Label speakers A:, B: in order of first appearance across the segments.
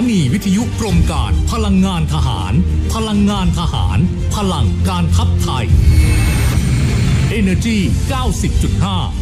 A: นีวิทยุกรมการพลังงานทหารพลังงานทหารพลังการทัพไทย Energy 90.5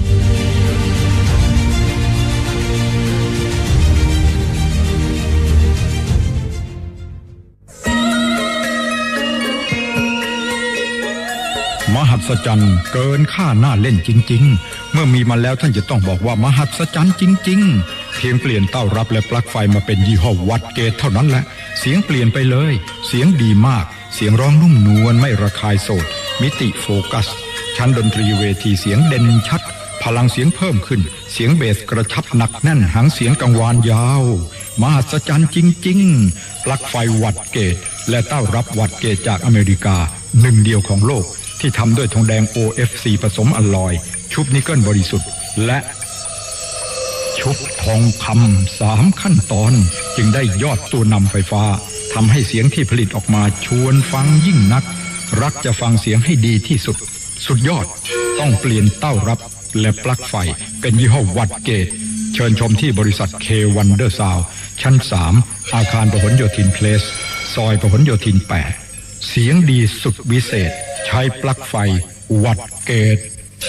B: มหัศจรรย์เกินค่าหน้าเล่นจริงๆเมื่อมีมาแล้วท่านจะต้องบอกว่ามหัศจรรย์จริงๆเพียงเปลี่ยนเต้ารับและปลั๊กไฟมาเป็นยี่ห้อวัดเกตเท่านั้นแหละเสียงเปลี่ยนไปเลยเสียงดีมากเสียงร้องนุ่มนวลไม่ระคายโสดมิติโฟกัสชั้นดนตรีเวทีเสียงเด่นชัดพลังเสียงเพิ่มขึ้นเสียงเบสกระชับหนักแน่นหางเสียงกังวานยาวมหัศจรรย์จริงๆปลั๊กไฟวัดเกตและเต้ารับวัดเกตจากอเมริกาหนึ่งเดียวของโลกที่ทำด้วยทองแดง OFC ผสมอลลอยชุบนิกเกิลบริสุทธิ์และชุบทองคำ3ขั้นตอนจึงได้ยอดตัวนำไฟฟ้าทำให้เสียงที่ผลิตออกมาชวนฟังยิ่งนักรักจะฟังเสียงให้ดีที่สุดสุดยอดต้องเปลี่ยนเต้ารับและปลั๊กไฟเป็นยี่ห้อวัดเกตเชิญชมที่บริษัท K Wonder Sound ชั้น3อาคารพหลโยธินเพลสซอยพหลโยธิน8เสียงดีสุดวิเศษใช้ปลั๊กไฟวัดเกต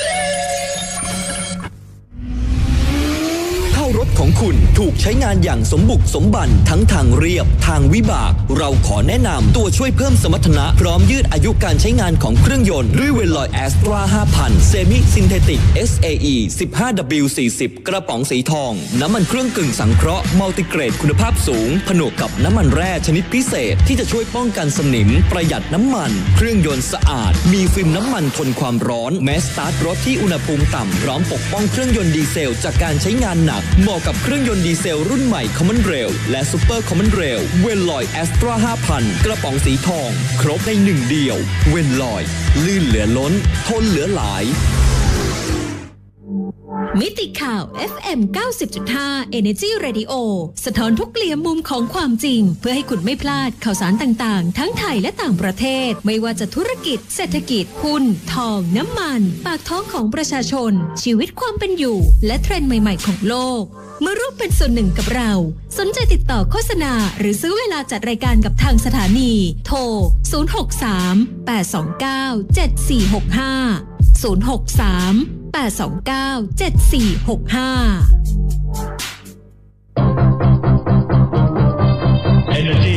C: รถของคุณถูกใช้งานอย่างสมบุกสมบันทั้งทางเรียบทางวิบากเราขอแนะนำตัวช่วยเพิ่มสมรรถนะพร้อมยืดอายุการใช้งานของเครื่องยนต์ด้วยเวลลอยแอสตรา 5,000 เซมิซินเทติก SAE 15W40 กระป๋องสีทองน้ำมันเครื่องกึ่งสังเคราะห์มัลติเกรดคุณภาพสูงผนวกกับน้ำมันแร่ชนิดพิเศษที่จะช่วยป้องกันสนิมประหยัดน้ำมันเครื่องยนต์สะอาดมีฟิล์มน้ำมันทนความร้อนแม้สตาร์ทรถที่อุณหภูมิต่ำพร้อมปกป้องเครื่องยนต์ดีเซลจากการใช้งานหนักเหมาะกับเครื่องยนต์ดีเซลรุ่นใหม่ Common Rail และ Super Common Rail เวนลอยแอสตรา 5,000 กระป๋องสีทองครบในหนึ่งเดียวเวนลอยลื่นเหลือล้นทนเหลือหลาย
D: มิติข่าว FM 90.5 Energy Radio สะท้อนทุกเหลี่ยมมุมของความจริงเพื่อให้คุณไม่พลาดข่าวสารต่างๆทั้งไทยและต่างประเทศไม่ว่าจะธุรกิจเศรษฐกิจหุ้นทองน้ำมันปากท้องของประชาชนชีวิตความเป็นอยู่และเทรนด์ใหม่ๆของโลกมาร่วมเป็นส่วนหนึ่งกับเราสนใจติดต่อโฆษณาหรือซื้อเวลาจัดรายการกับทางสถานีโทร
A: Energy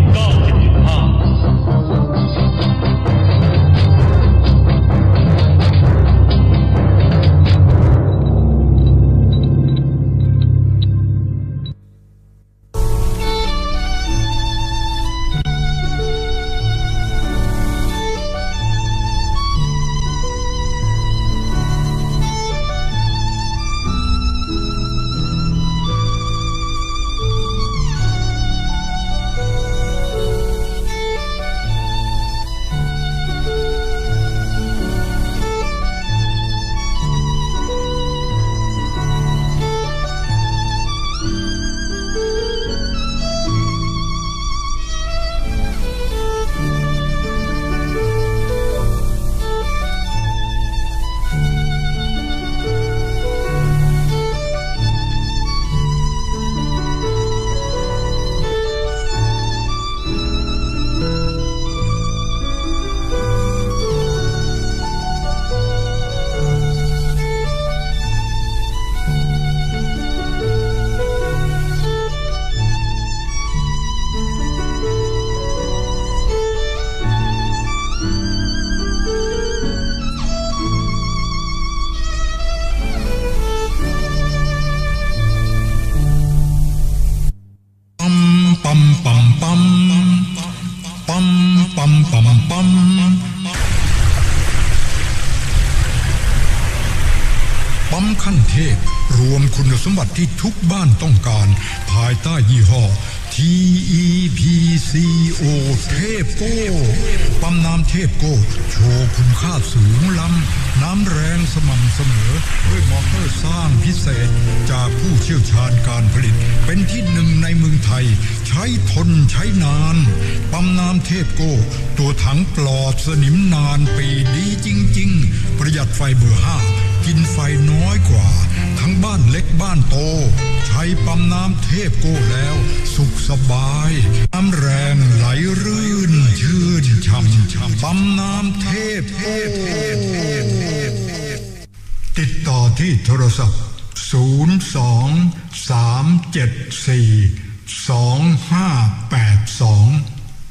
B: ปั๊มขั้นเทพรวมคุณสมบัติที่ทุกบ้านต้องการภายใต้ยี่ห้อ TEPCO เทพโก้ปั๊มน้ำเทพโก้โชว์คุณค่าสูงล้ำน้ำแรงสม่ำเสมอด้วยมอเตอร์สร้างพิเศษจากผู้เชี่ยวชาญการผลิตเป็นที่หนึ่งในเมืองไทยใช้ทนใช้นานปั๊มน้ำเทพโก้ตัวถังปลอดสนิมนานปีดีจริงๆประหยัดไฟเบอร์ 5กินไฟน้อยกว่าทั้งบ้านเล็กบ้านโตใช้ปั๊มน้ำเทพโก้แล้วสุขสบายน้ำแรงไหลรื่นชื่นช่ำปั๊มน้ำเทพโก้ติดต่อที่โทรศัพท์02-374-2582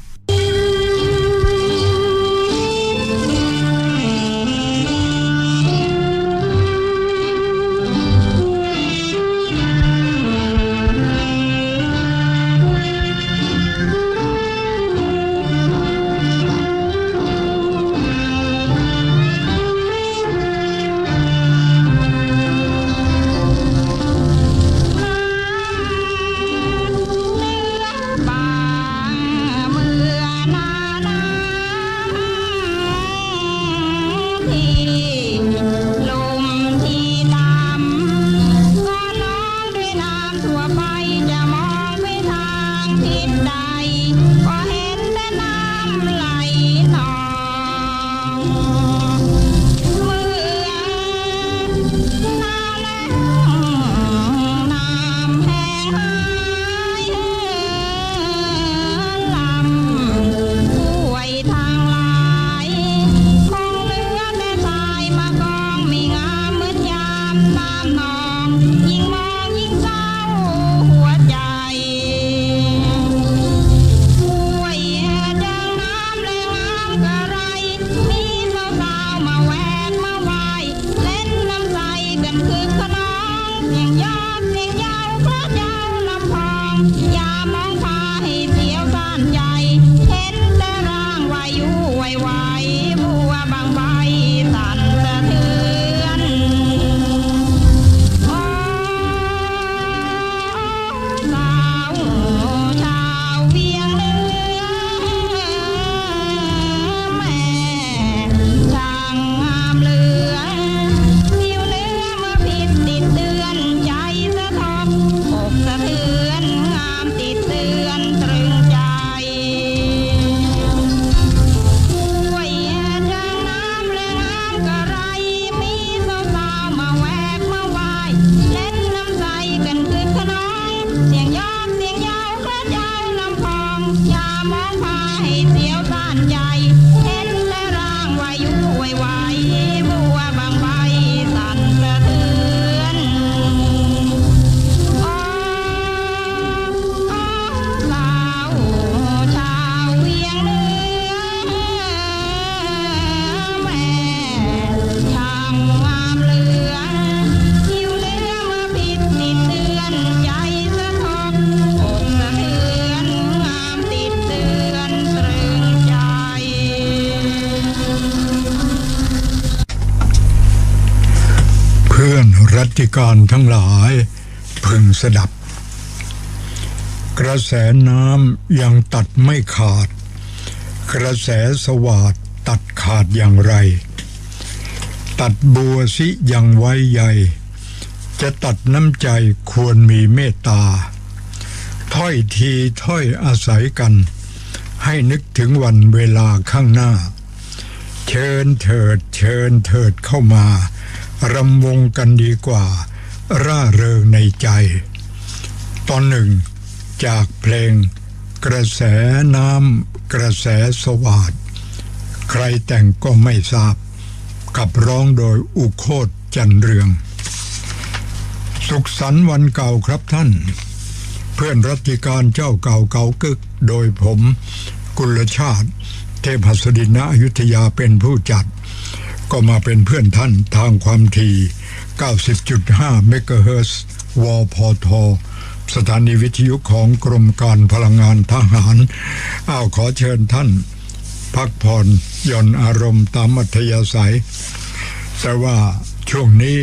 B: รัติการทั้งหลายพึงสดับกระแสน้ำยังตัดไม่ขาดกระแสสวาทตัดขาดอย่างไรตัดบัวสิยังไว้ใหญ่จะตัดน้ำใจควรมีเมตตาถ้อยทีถ้อยอาศัยกันให้นึกถึงวันเวลาข้างหน้าเชิญเถิดเชิญเถิดเข้ามารำวงกันดีกว่าร่าเริงในใจตอนหนึ่งจากเพลงกระแสน้ำกระแสสวาทใครแต่งก็ไม่ทราบขับร้องโดยอุโคตจันเรืองสุขสันต์วันเก่าครับท่านเพื่อนรัติการเจ้าเก่าเก่ากึกโดยผมกุลชาติเทพหัสดินณอยุธยาเป็นผู้จัดก็มาเป็นเพื่อนท่านทางความถี่ 90.5 เมกะเฮิรตซ์ วพท สถานีวิทยุของกรมการพลังงานทหารขอเชิญท่านพักผ่อนหย่อนอารมณ์ตามอัธยาศัยแต่ว่าช่วงนี้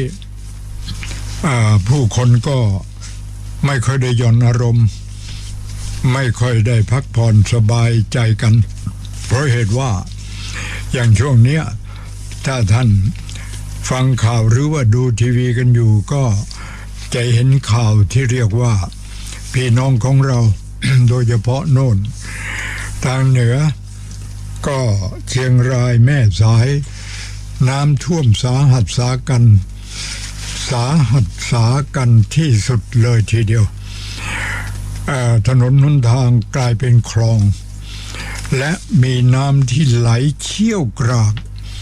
B: ผู้คนก็ไม่ค่อยได้หย่อนอารมณ์ไม่ค่อยได้พักผ่อนสบายใจกันเพราะเหตุว่าอย่างช่วงนี้ถ้าท่านฟังข่าวหรือว่าดูทีวีกันอยู่ก็จะเห็นข่าวที่เรียกว่าพี่น้องของเรา โดยเฉพาะโน่นทางเหนือก็เชียงรายแม่สายน้ำท่วมสาหัสสากัน
E: สาหัสสากันที่สุดเลยทีเดียวถนนหนทางกลายเป็นคลองและมีน้ำที่ไหลเชี่ยวกราก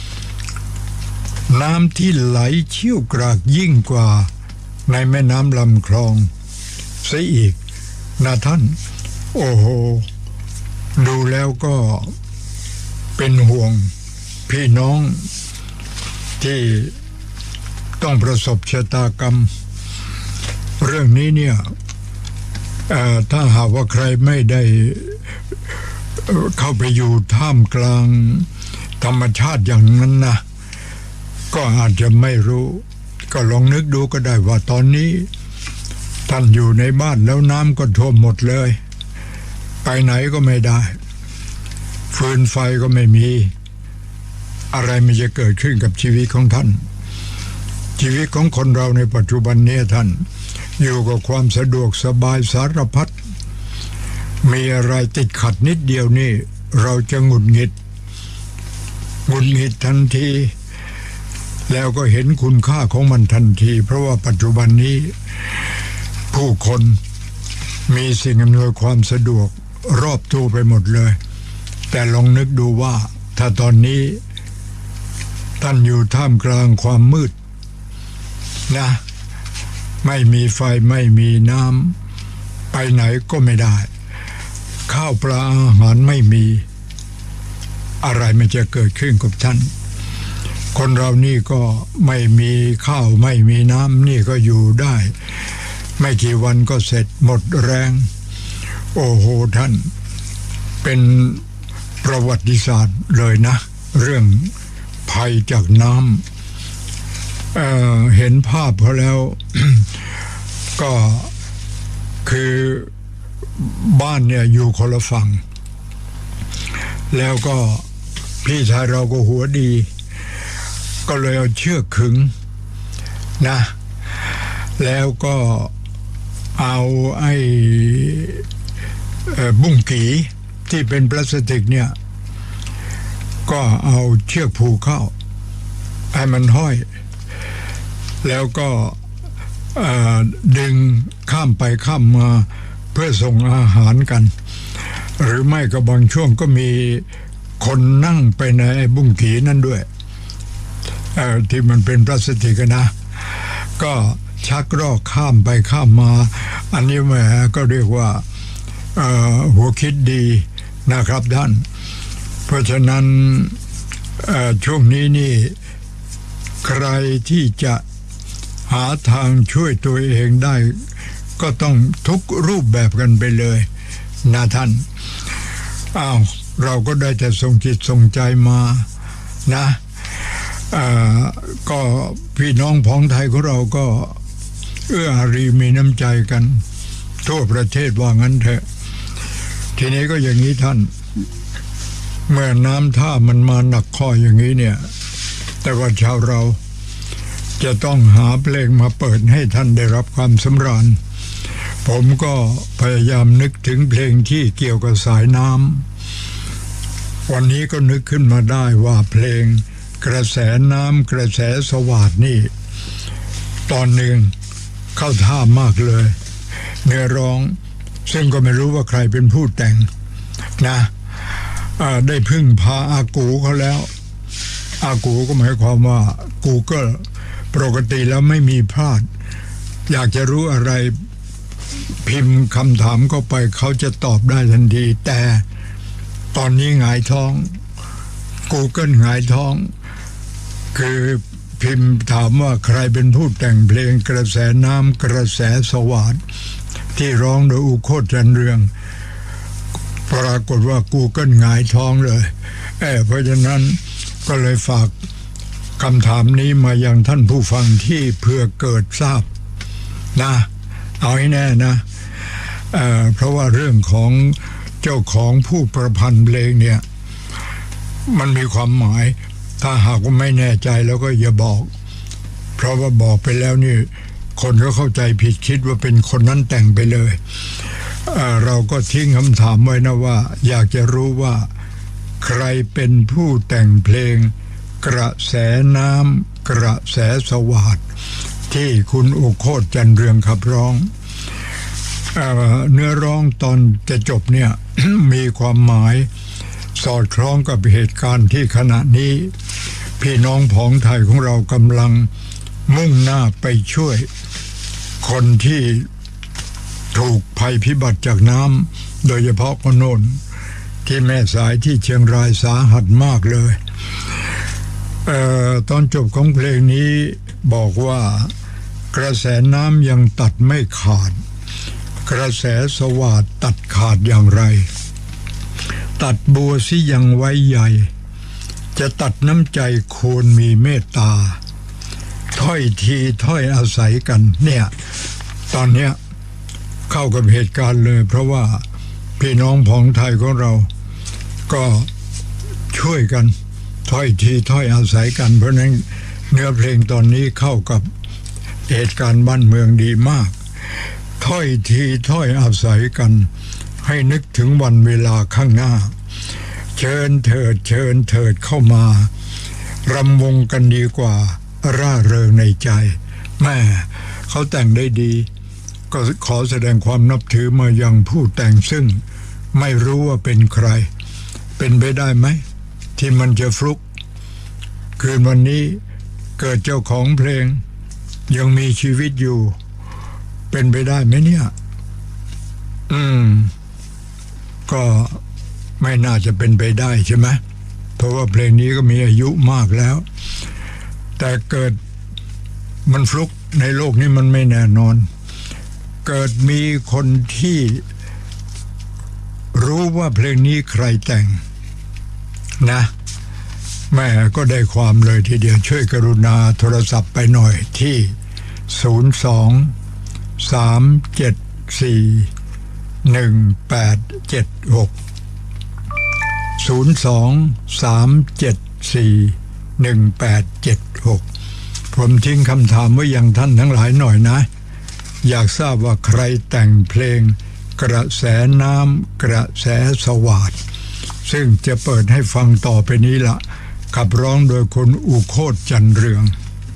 E: น้ำที่ไหลเชี่ยวกรากยิ่งกว่าในแม่น้ำลำคลองเสียอีกนะท่านโอ้โหดูแล้วก็เป็นห่วงพี่น้องที่ต้องประสบชะตากรรมเรื่องนี้เนี่ยถ้าหากว่าใครไม่ได้เข้าไปอยู่ท่ามกลางธรรมชาติอย่างนั้นนะก็อาจจะไม่รู้ก็ลองนึกดูก็ได้ว่าตอนนี้ท่านอยู่ในบ้านแล้วน้ำก็ท่วมหมดเลยไปไหนก็ไม่ได้ฟืนไฟก็ไม่มีอะไรมันจะเกิดขึ้นกับชีวิตของท่านชีวิตของคนเราในปัจจุบันนี้ท่านอยู่กับความสะดวกสบายสารพัดมีอะไรติดขัดนิดเดียวนี่เราจะหงุดหงิดทันทีแล้วก็เห็นคุณค่าของมันทันทีเพราะว่าปัจจุบันนี้ผู้คนมีสิ่งอำนวยความสะดวกรอบตัวไปหมดเลยแต่ลองนึกดูว่าถ้าตอนนี้ท่านอยู่ท่ามกลางความมืดนะไม่มีไฟไม่มีน้ำไปไหนก็ไม่ได้ข้าวปลาอาหารไม่มีอะไรมันจะเกิดขึ้นกับท่านคนเรานี่ก็ไม่มีข้าวไม่มีน้ำนี่ก็อยู่ได้ไม่กี่วันก็เสร็จหมดแรงโอ้โหท่านเป็นประวัติศาสตร์เลยนะเรื่องภัยจากน้ำเห็นภาพเขาแล้ว ก็คือบ้านเนี่ยอยู่คนละฝั่งแล้วก็พี่ชายเราก็หัวดีก็เลยเอาเชือกขึงนะแล้วก็เอาไอ้บุ้งกีที่เป็นพลาสติกเนี่ยก็เอาเชือกผูกเข้าให้มันห้อยแล้วก็ดึงข้ามไปข้ามมาเพื่อส่งอาหารกันหรือไม่ก็บางช่วงก็มีคนนั่งไปในบุ้งกีนั่นด้วยที่มันเป็นพลาสติกนะก็ชักรอกข้ามไปข้ามมาอันนี้แหมก็เรียกว่าหัวคิดดีนะครับท่านเพราะฉะนั้นช่วงนี้นี่ใครที่จะหาทางช่วยตัวเองได้ก็ต้องทุกรูปแบบกันไปเลยนะท่านเราก็ได้แต่ส่งจิตส่งใจมานะก็พี่น้องพ้องไทยของเราก็เอื้ออารีมีน้ำใจกันทั่วประเทศว่างั้นเถอะทีนี้ก็อย่างนี้ท่านเมื่อน้ำท่ามันมาหนักข้ออย่างนี้เนี่ยแต่ว่าชาวเราจะต้องหาเพลงมาเปิดให้ท่านได้รับความสำราญผมก็พยายามนึกถึงเพลงที่เกี่ยวกับสายน้ำวันนี้ก็นึกขึ้นมาได้ว่าเพลงกระแสน้ำกระแสสวาทนี่ตอนหนึ่งเข้าท่ามากเลยเนื้อร้องซึ่งก็ไม่รู้ว่าใครเป็นผู้แต่งนะได้พึ่งพาอากูเขาแล้วอากูก็หมายความว่า Google ปกติแล้วไม่มีพลาดอยากจะรู้อะไรพิมพ์คำถามเข้าไปเขาจะตอบได้ทันทีแต่ตอนนี้หงายท้อง Google หงายท้องคือพิมพ์ถามว่าใครเป็นผู้แต่งเพลงกระแสน้ำกระแสสวาทที่ร้องโดยอุโคตรจันเรืองปรากฏว่า Google หงายท้องเลยเพราะฉะนั้นก็เลยฝากคำถามนี้มายังท่านผู้ฟังที่เพื่อเกิดทราบนะเอาให้แน่นะเพราะว่าเรื่องของเจ้าของผู้ประพันธ์เพลงเนี่ยมันมีความหมายถ้าหากว่าไม่แน่ใจแล้วก็อย่าบอกเพราะว่าบอกไปแล้วนี่คนก็เข้าใจผิดคิดว่าเป็นคนนั้นแต่งไปเลยเราก็ทิ้งคำถามไว้นะว่าอยากจะรู้ว่าใครเป็นผู้แต่งเพลงกระแสน้ำกระแสสวาทที่คุณอุโคตจันเรืองขับร้องเนื้อร้องตอนจะจบเนี่ย มีความหมายสอดคล้องกับเหตุการณ์ที่ขณะนี้พี่น้องผองไทยของเรากำลังมุ่งหน้าไปช่วยคนที่ถูกภัยพิบัติจากน้ำโดยเฉพาะคนโน่นที่แม่สายที่เชียงรายสาหัสมากเลยตอนจบของเพลงนี้บอกว่ากระแสน้ำยังตัดไม่ขาดกระแสสวาทตัดขาดอย่างไรตัดบัวสิยังไว้ใหญ่จะตัดน้ำใจควรมีเมตตาถ้อยทีถ้อยอาศัยกันเนี่ยตอนเนี้ยเข้ากับเหตุการณ์เลยเพราะว่าพี่น้องผองไทยของเราก็ช่วยกันถ้อยทีถ้อยอาศัยกันเพราะนั้นเนื้อเพลงตอนนี้เข้ากับเหตุการณ์บ้านเมืองดีมากถ้อยทีถ้อยอาศัยกันให้นึกถึงวันเวลาข้างหน้าเชิญเถิดเชิญเถิดเข้ามารำวงกันดีกว่าร่าเริงในใจแม่เขาแต่งได้ดีก็ขอแสดงความนับถือมายังผู้แต่งซึ่งไม่รู้ว่าเป็นใครเป็นไปได้ไหมที่มันจะฟลุกคืนวันนี้เกิดเจ้าของเพลงยังมีชีวิตอยู่เป็นไปได้ไหมเนี่ยก็ไม่น่าจะเป็นไปได้ใช่ไหมเพราะว่าเพลงนี้ก็มีอายุมากแล้วแต่เกิดมันฟลุกในโลกนี้มันไม่แน่นอนเกิดมีคนที่รู้ว่าเพลงนี้ใครแต่งนะแม่ก็ได้ความเลยทีเดียวช่วยกรุณาโทรศัพท์ไปหน่อยที่02-374-1876 ผมทิ้งคำถามไว้ยังท่านทั้งหลายหน่อยนะอยากทราบว่าใครแต่งเพลงกระแสน้ำกระแสสวาทซึ่งจะเปิดให้ฟังต่อไปนี้ละขับร้องโดยคุณอุโคตจันเรือง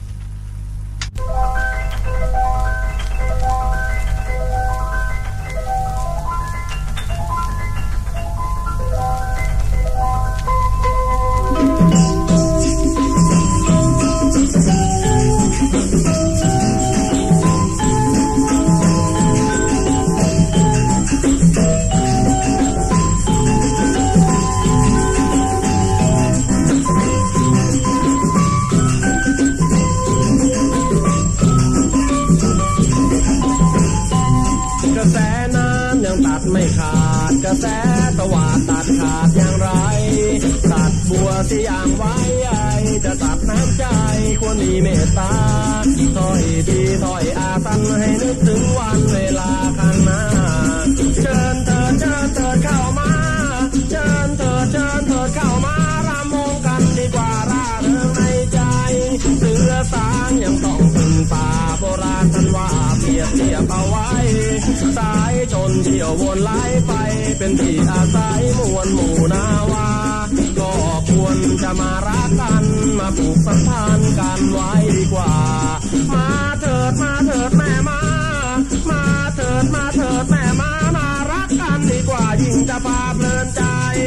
F: ไม่ขาดกระแสสวาทตัดขาดอย่างไรตัดบัวที่อย่างไว้ใหญ่จะตัดน้ำใจควรมีเมตตาถ้อยทีถ้อยอาศัยให้นึกถึงวันเวลาข้างหน้าเชิญเถิดเชิญเถิดเข้ามาเชิญเถิดเชิญเถิดเข้ามารำวงกันดีกว่าร่าเริงในใจเสือสางยังต้องพึ่งป่าโบราณท่านว่าเปรียบเทียบเอาไว้สายชนเที่ยววนไหลไปเป็นที่อาศัยมวลหมู่นาวาก็ควรจะมารักกันมาผูกสัมพันธ์กันไว้ดีกว่ามาเถิดมาเถิดแม่มาเถิดมาเถิดแม่มารักกันดีกว่ายิ่งจะพาเพลินใจ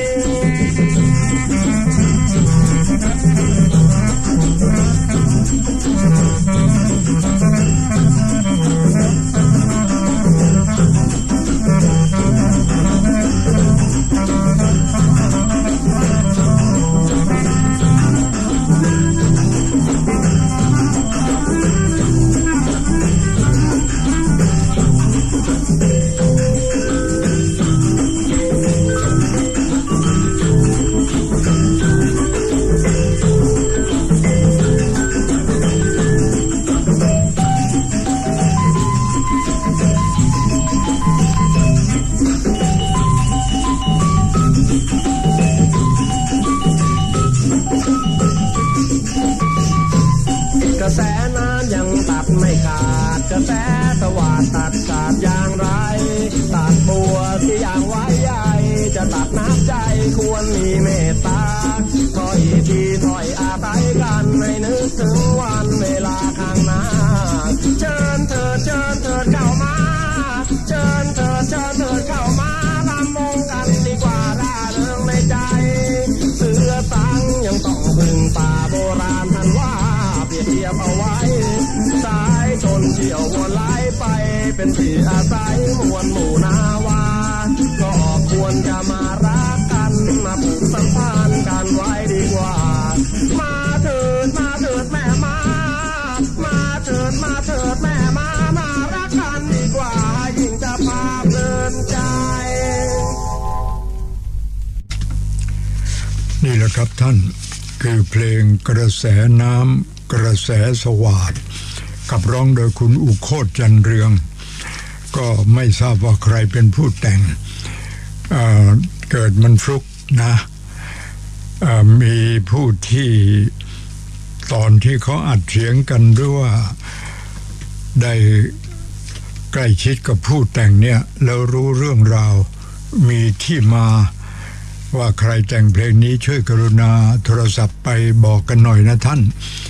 F: กระแสน้ำยังตัดไม่ขาดกระแสสวาทตัดขาดอย่างไรตัดบัวที่อย่างไว้ใหญ่จะตัดน้ำใจควรมีเมตตาถ้อยทีถ้อยอาศัยกันให้นึกถึงวันเวลาข้างหน้าเป็นที่อาศัยมวลหมู่นาวาก็ควรจะมารักกันมาผูกสัมพันธ์กันไว้ดีกว่ามาเถิดแม่มาเถิดแม่มารักกันดีกว่ายิ่งจะพาเพลินใจ
E: นี่แหละครับท่านคือเพลงกระแสน้ำกระแสสวาทกับร้องโดยคุณอุโคตจันเรืองก็ไม่ทราบว่าใครเป็นผู้แต่งเกิดมันฟลุกนะมีผู้ที่ตอนที่เขาอัดเสียงกันหรือว่าได้ใกล้ชิดกับผู้แต่งเนี่ยแล้วรู้เรื่องราวมีที่มาว่าใครแต่งเพลงนี้ช่วยกรุณาโทรศัพท์ไปบอกกันหน่อยนะท่าน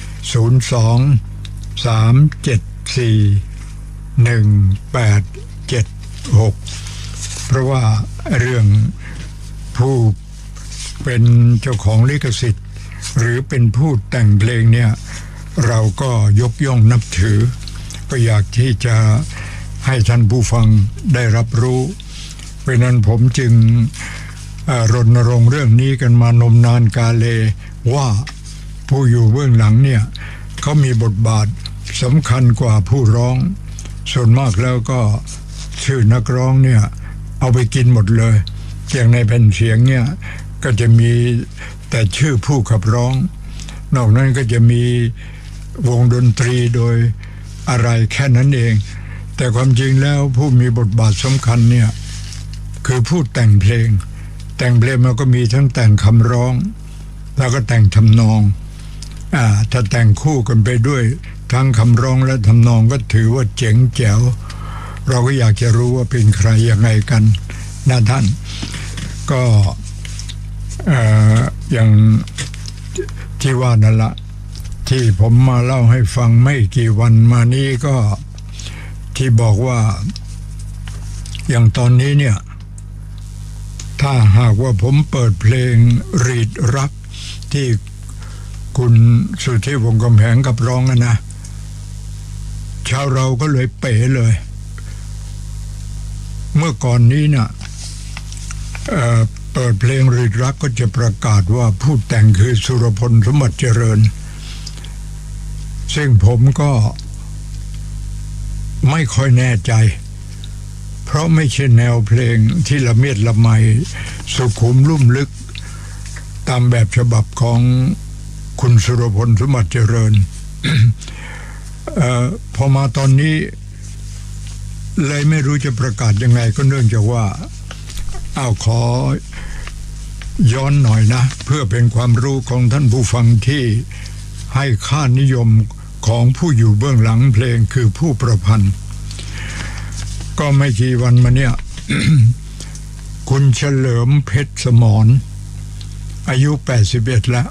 E: 02-374-1876เพราะว่าเรื่องผู้เป็นเจ้าของลิขสิทธิ์หรือเป็นผู้แต่งเพลงเนี่ยเราก็ยกย่องนับถือก็อยากที่จะให้ท่านผู้ฟังได้รับรู้เพราะนั้นผมจึงรณรงค์เรื่องนี้กันมานมนานกาเลว่าผู้อยู่เบื้องหลังเนี่ยเขามีบทบาทสำคัญกว่าผู้ร้องส่วนมากแล้วก็ชื่อนักร้องเนี่ยเอาไปกินหมดเลยอย่างในแผ่นเสียงเนี่ยก็จะมีแต่ชื่อผู้ขับร้องนอกนั้นก็จะมีวงดนตรีโดยอะไรแค่นั้นเองแต่ความจริงแล้วผู้มีบทบาทสำคัญเนี่ยคือผู้แต่งเพลงมันก็มีทั้งแต่งคำร้องแล้วก็แต่งทำนองถ้าแต่งคู่กันไปด้วยทั้งคำร้องและทำนองก็ถือว่าเจ๋งแจ๋วเราก็อยากจะรู้ว่าเป็นใครยังไงกันนะท่านก็อย่างที่ว่านั่นละที่ผมมาเล่าให้ฟังไม่กี่วันมานี้ก็ที่บอกว่าอย่างตอนนี้เนี่ยถ้าหากว่าผมเปิดเพลงรีดรักที่คุณสุทธิวงศ์กำแหงกับร้องนะชาวเราก็เลยเป๋เลยเมื่อก่อนนี้เนี่ยเปิดเพลงรีดรักก็จะประกาศว่าผู้แต่งคือสุรพลสมบัติเจริญซึ่งผมก็ไม่ค่อยแน่ใจเพราะไม่ใช่แนวเพลงที่ละเมียดละไมสุขุมลุ่มลึกตามแบบฉบับของคุณสุรพลสมบัติเจริญ พอมาตอนนี้เลยไม่รู้จะประกาศยังไงก็เนื่องจากว่าขอย้อนหน่อยนะเพื่อเป็นความรู้ของท่านผู้ฟังที่ให้ค่านิยมของผู้อยู่เบื้องหลังเพลงคือผู้ประพันธ์ก็ไม่กี่วันมาเนี่ย คุณเฉลิมเพชรสมรอายุ81แล้ว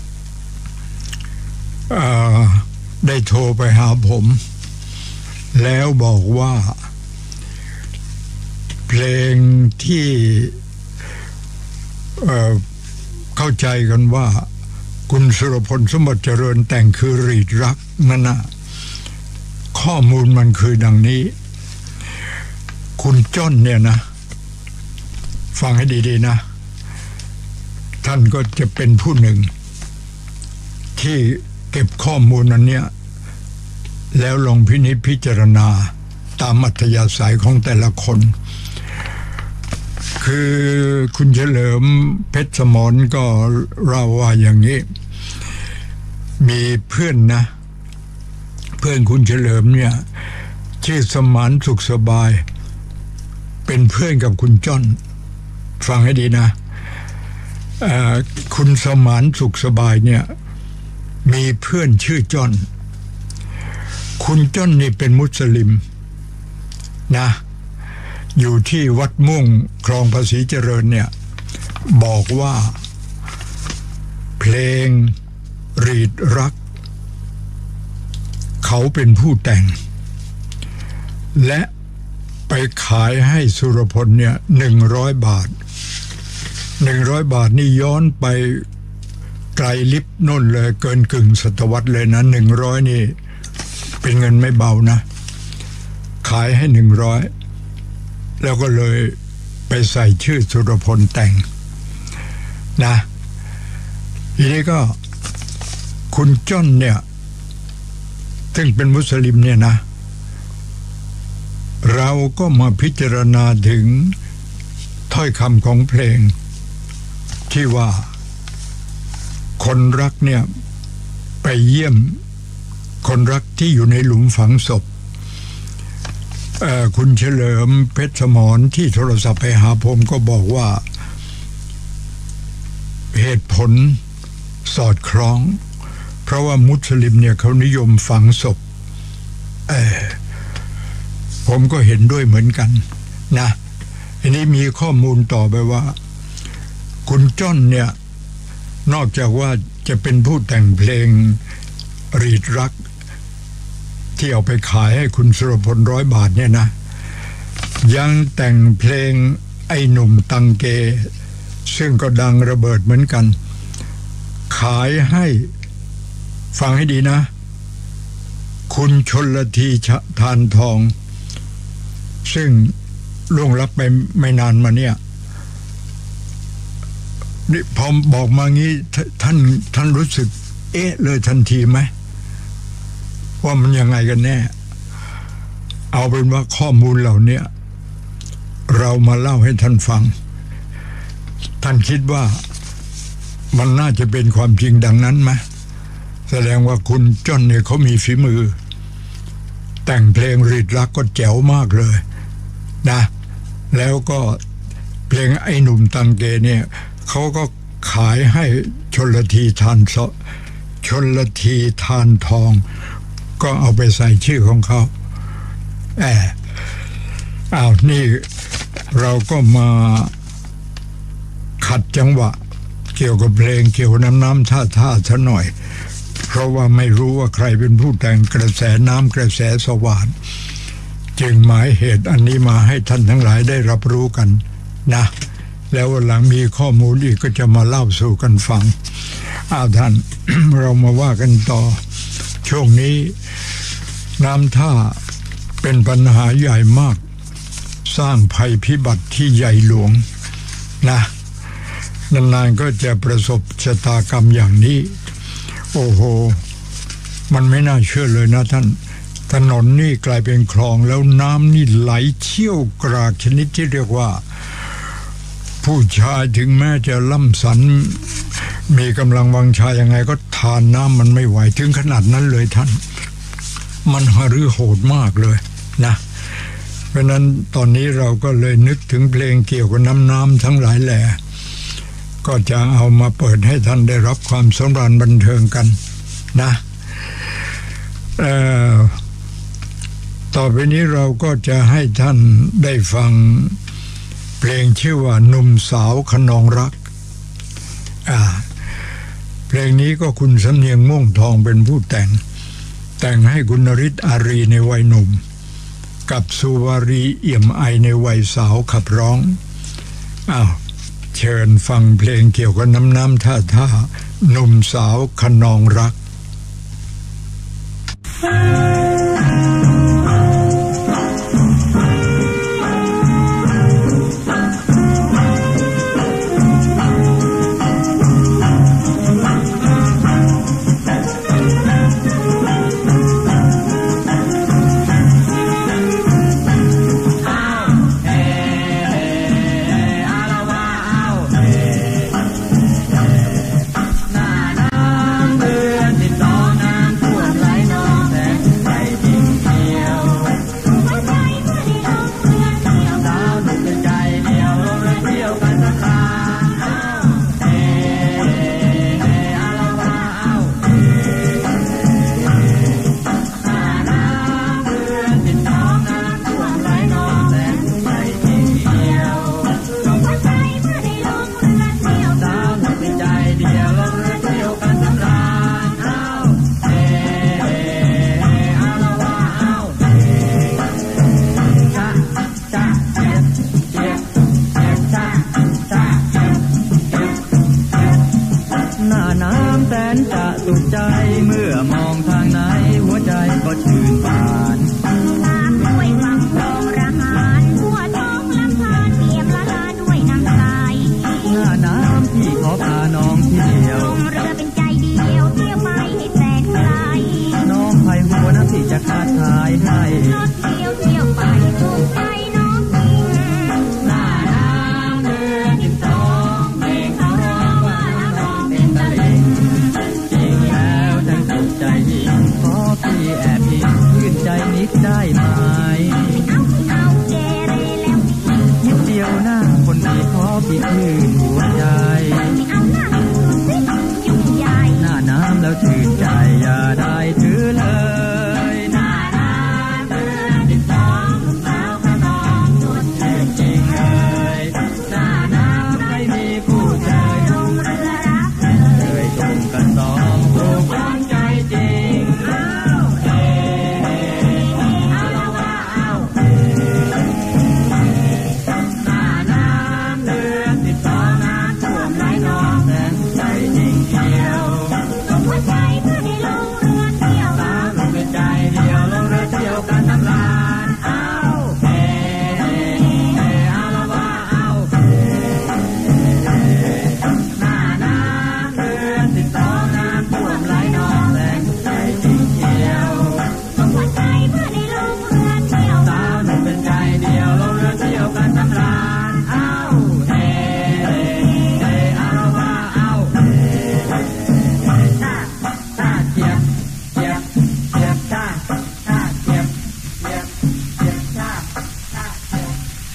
E: ได้โทรไปหาผมแล้วบอกว่าเพลงที่เข้าใจกันว่าคุณสุรพลสมบัติเจริญแต่งคือรีดรักนั่นนะข้อมูลมันคือดังนี้คุณจ้อนเนี่ยนะฟังให้ดีๆนะท่านก็จะเป็นผู้หนึ่งที่เก็บข้อมูลอันเนี้ยแล้วลองพินิจพิจารณาตามอัธยาศัยของแต่ละคนคือคุณเฉลิมเพชรสมรก็เล่าว่าอย่างนี้มีเพื่อนนะเพื่อนคุณเฉลิมเนี่ยชื่อสมานสุขสบายเป็นเพื่อนกับคุณจ้อนฟังให้ดีนะคุณสมานสุขสบายเนี่ยมีเพื่อนชื่อจ้อนคุณจ้อนนี่เป็นมุสลิมนะอยู่ที่วัดม่วงคลองภาษีเจริญเนี่ยบอกว่าเพลงรีดรักเขาเป็นผู้แต่งและไปขายให้สุรพลเนี่ย100 บาท100 บาทนี่ย้อนไปไกลลิบโน่นเลยเกินกึ่งศตวรรษเลยนะ100นี่เป็นเงินไม่เบานะขายให้100แล้วก็เลยไปใส่ชื่อสุรพลแต่งนะทีนี้ก็คุณจ้อนเนี่ยซึ่งเป็นมุสลิมเนี่ยนะเราก็มาพิจารณาถึงถ้อยคำของเพลงที่ว่าคนรักเนี่ยไปเยี่ยมคนรักที่อยู่ในหลุมฝังศพคุณเฉลิมเพชรสมรที่โทรศัพท์ไปหาผมก็บอกว่าเหตุผลสอดคล้องเพราะว่ามุสลิมเนี่ยเขานิยมฝังศพผมก็เห็นด้วยเหมือนกันนะอันนี้มีข้อมูลต่อไปว่าคุณจ้อนเนี่ยนอกจากว่าจะเป็นผู้แต่งเพลงรีดรักที่เอาไปขายให้คุณสุรพล100 บาทเนี่ยนะยังแต่งเพลงไอ้หนุ่มตังเกซึ่งก็ดังระเบิดเหมือนกันขายให้ฟังให้ดีนะคุณชลธีทานทองซึ่งล่วงลับไปไม่นานมาเนี่ยนี่พอบอกมางี้ท่านรู้สึกเลยทันทีไหมว่ามันยังไงกันแน่เอาเป็นว่าข้อมูลเหล่านี้เรามาเล่าให้ท่านฟังท่านคิดว่ามันน่าจะเป็นความจริงดังนั้นไหมแสดงว่าคุณจ้อนเนี่ยเขามีฝีมือแต่งเพลงรีดรักก็แจ๋วมากเลยนะแล้วก็เพลงไอ้หนุ่มตังเกเนี่ยเขาก็ขายให้ชลธีทานทองก็เอาไปใส่ชื่อของเขานี่เราก็มาขัดจังหวะเกี่ยวกับเพลงเกี่ยวน้ำท่าซะหน่อยเพราะว่าไม่รู้ว่าใครเป็นผู้แต่งกระแสน้ำกระแสสว่านจึงหมายเหตุอันนี้มาให้ท่านทั้งหลายได้รับรู้กันนะแล้ววันหลังมีข้อมูลอีกก็จะมาเล่าสู่กันฟังท่าน เรามาว่ากันต่อช่วงนี้น้ำท่าเป็นปัญหาใหญ่มากสร้างภัยพิบัติที่ใหญ่หลวงนะนานๆก็จะประสบชะตากรรมอย่างนี้โอ้โหมันไม่น่าเชื่อเลยนะท่านถนนนี่กลายเป็นคลองแล้วน้ำนี่ไหลเชี่ยวกรากชนิดที่เรียกว่าผู้ชายถึงแม้จะล่ำสันมีกำลังวังชายังไงก็ทานน้ำมันไม่ไหวถึงขนาดนั้นเลยท่านมันหฤโหดมากเลยนะเพราะนั้นตอนนี้เราก็เลยนึกถึงเพลงเกี่ยวกับน้ำทั้งหลายแหล่ก็จะเอามาเปิดให้ท่านได้รับความสำราญบันเทิงกันนะต่อไปนี้เราก็จะให้ท่านได้ฟังเพลงชื่อว่าหนุ่มสาวขนองรักเพลงนี้ก็คุณสำเนียงม่วงทองเป็นผู้แต่งให้คุณนฤทธิ์อารีในวัยหนุ่มกับสุวารีเอี่ยมไอในวัยสาวขับร้องเชิญฟังเพลงเกี่ยวกับน้ำท่าหนุ่มสาวขนองรัก
F: เ
G: รถเที่ยวเที่ยวไปถูกใจน้องจริงหน้าน้ำเดือน12เพลงเขาร้องว่าน้ำนองเป็นตะลิ่งจริงแล้วฉันถูกใจยิ่งขอพี่แอบอิงยื่นใจนิดได้ไหมเอาเกเรแล้วนิดเดียวหน้าคนดีขอพี่ยื่นหัวใจเอาหน้าสิยุ่งใหญ่หน้าน้ำแล้วชื่นใจอย่าได้ถือเลยหน้าน้ำเดือน12สาวขนองสดชื่นจริงเลยหน้าน้ำไม่มีผู้ใจลงเรือรักเลยจงกันสองถูกวางใจจริงเอาละว่าเอาหน้าน้ำเดือน12น้ำท่วมไหลนองแสนใจจริงเดียวส่งหัวใจเพื่อให้ลงเรือเที่ยวสาวลงเป็นใจเดียวลงเรือเที่ยวกันทั้งลานเอาเอาละว่าเอาหน้าน้ำเดือน12น้ำท่วมไหลนองแสนใจจริงเดียวส่งหัวใจเพื่อให้ลงเรือเที่ยวสาวลงเป็นใจเดียวลงเรือเที่ยวกันทั้งลานเอาเอาละว่าเอาตาเจียบเจียบเจียบตาเจียบเจียบเจียบตาเจียบ